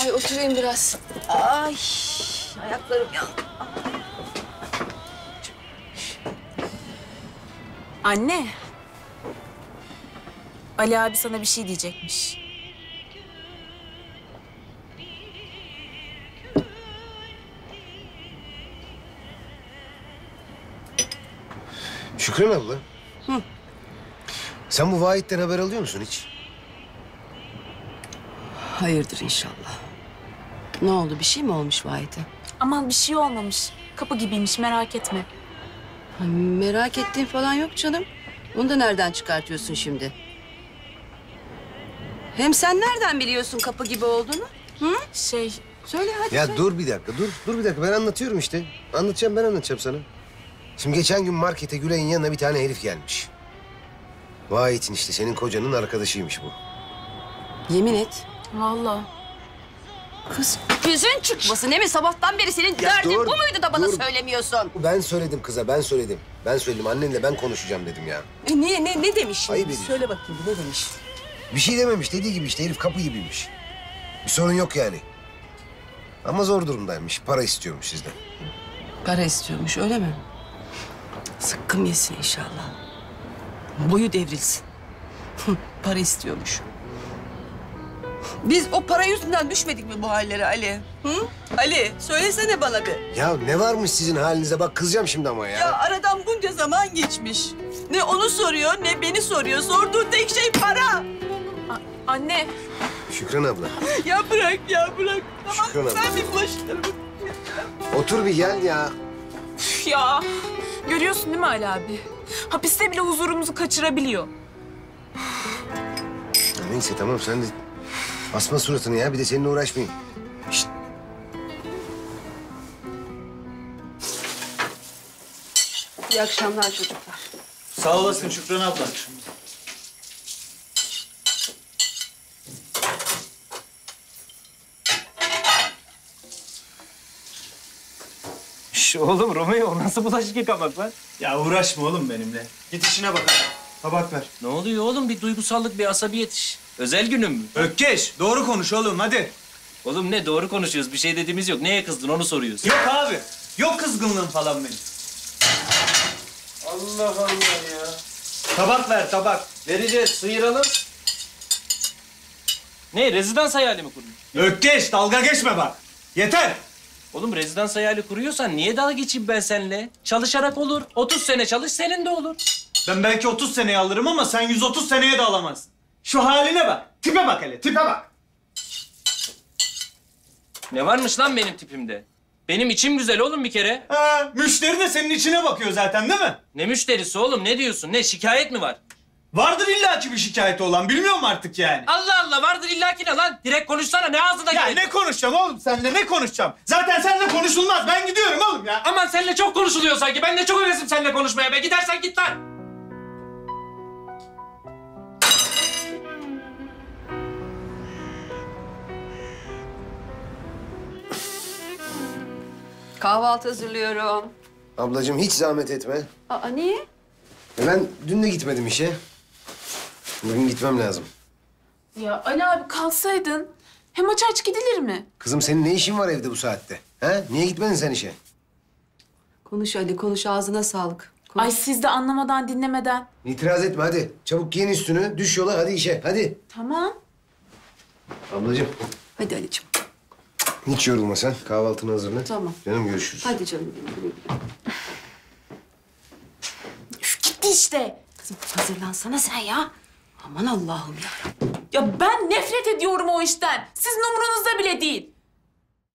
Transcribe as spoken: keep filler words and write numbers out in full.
Ay oturayım biraz. Ay ayaklarım ya. Anne. Ali abi sana bir şey diyecekmiş. Şükran abla. Hı. Sen bu Vahit'ten haber alıyor musun hiç? Hayırdır inşallah. Ne oldu? Bir şey mi olmuş Vahit'e? Aman bir şey olmamış. Kapı gibiymiş, merak etme. Ha, merak ettiğin falan yok canım. Onu da nereden çıkartıyorsun şimdi? Hem sen nereden biliyorsun kapı gibi olduğunu? Hı? Şey, Söyle hadi. Ya söyle. dur bir dakika, dur. Dur bir dakika. Ben anlatıyorum işte. Anlatacağım, ben anlatacağım sana. Şimdi geçen gün markete Gülay'ın yanına bir tane herif gelmiş. Vahit'in işte, senin kocanın arkadaşıymış bu. Yemin et. vallahi. Kız gözün çıkmasın değil mi? Sabahtan beri senin Ya derdin dur, bu muydu da bana dur. söylemiyorsun? Ben söyledim kıza, ben söyledim. Ben söyledim, annenle ben konuşacağım dedim ya. E niye, ne, ne demiş şimdi? Ayıp ediyorsun. Söyle bakayım ne demiş? Bir şey dememiş, dediği gibi işte herif kapı gibiymiş. Bir sorun yok yani. Ama zor durumdaymış, para istiyormuş sizden. Para istiyormuş öyle mi? Sıkkım yesin inşallah. Boyu devrilsin. Para istiyormuş. Biz o para yüzünden düşmedik mi bu hallere Ali? Hı? Ali söylesene bana bir. Ya ne varmış sizin halinize, bak kızacağım şimdi ama ya. Ya aradan bunca zaman geçmiş. Ne onu soruyor ne beni soruyor. Sorduğu tek şey para. A- anne. Şükran abla. Ya bırak ya bırak. Tamam Şükran abla. ben bir bulaşıklarımı... Otur bir gel ya. Üf ya. Görüyorsun değil mi Ali abi? Hapiste bile huzurumuzu kaçırabiliyor. Ya neyse tamam, sen de asma suratını ya, bir de seninle uğraşmayayım. Şişt. İyi akşamlar çocuklar. Sağ olasın Şükran abla. Şş, oğlum Romeo, o nasıl bulaşık yıkamak lan? Ya uğraşma oğlum benimle. Git işine bak. Tabak ver. Ne oluyor oğlum? Bir duygusallık, bir asabiyet iş. Özel günüm mü? Ökkeş, doğru konuş oğlum hadi. Oğlum ne, doğru konuşuyoruz. Bir şey dediğimiz yok. Neye kızdın onu soruyorsun. Yok abi. Yok kızgınlığım falan benim. Allah Allah ya. Tabak ver tabak. Vereceğiz, sıyıralım. Ne, rezidans hayali mi kurdun? Ökkeş, dalga geçme bak. Yeter. Oğlum rezidans hayali kuruyorsan niye dalga geçeyim ben seninle? Çalışarak olur. otuz sene çalış, senin de olur. Ben belki otuz seneye alırım ama sen yüz otuz seneye de alamazsın. Şu haline bak. Tipe bak hele, tipe bak. Ne varmış lan benim tipimde? Benim içim güzel oğlum bir kere. Ha, müşteri de senin içine bakıyor zaten değil mi? Ne müşterisi oğlum, ne diyorsun? Ne, şikayet mi var? Vardır illaki bir şikayeti olan, bilmiyorum artık yani. Allah Allah, vardır illaki ne lan? Direkt konuşsana, ne ağzına Ya gelir? ne konuşacağım oğlum seninle, ne konuşacağım? Zaten seninle konuşulmaz, ben gidiyorum oğlum ya. Aman seninle çok konuşuluyor sanki. Ben de çok hevesim seninle konuşmaya be. Gidersen git lan. Kahvaltı hazırlıyorum. Ablacığım hiç zahmet etme. Aa niye? E Ben dün de gitmedim işe. Bugün gitmem lazım. Ya Ali abi kalsaydın. Hem aç aç gidilir mi? Kızım senin ne işin var evde bu saatte? Ha? Niye gitmedin sen işe? Konuş Ali konuş ağzına sağlık. Konuş. Ay siz de anlamadan dinlemeden. İtiraz etme hadi. Çabuk giyin üstünü, düş yola, hadi işe, hadi. Tamam. Ablacığım Hadi Ali'ciğim. hiç yorulma sen. Kahvaltını hazırla. Tamam. Canım görüşürüz. Hadi canım benim. güle güle. Üf gitti işte. Kızım hazırlansana sen ya. Aman Allah'ım ya. Ya ben nefret ediyorum o işten. Sizin umurunuzda bile değil.